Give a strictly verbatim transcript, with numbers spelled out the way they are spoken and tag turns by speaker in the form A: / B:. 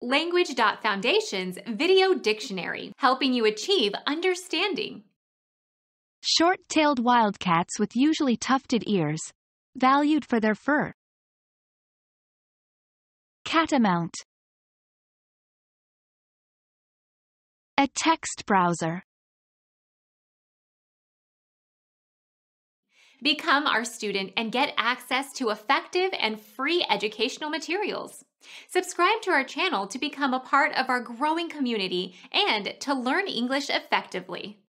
A: Language.Foundation's Video Dictionary, helping you achieve understanding.
B: Short-tailed wildcats with usually tufted ears, valued for their fur. Catamount. A text browser.
A: Become our student and get access to effective and free educational materials. Subscribe to our channel to become a part of our growing community and to learn English effectively.